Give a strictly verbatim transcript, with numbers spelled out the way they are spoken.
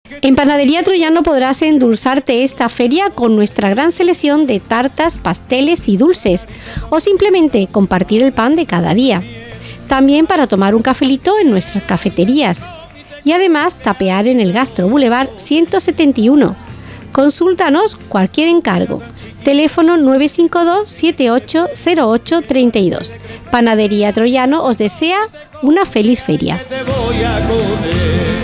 En Panadería Troyano podrás endulzarte esta feria con nuestra gran selección de tartas, pasteles y dulces, o simplemente compartir el pan de cada día. También para tomar un cafelito en nuestras cafeterías. Y además tapear en el Gastro Boulevard ciento setenta y uno. Consúltanos cualquier encargo. Teléfono nueve cinco dos, siete ocho cero ocho tres dos. Panadería Troyano os desea una feliz feria.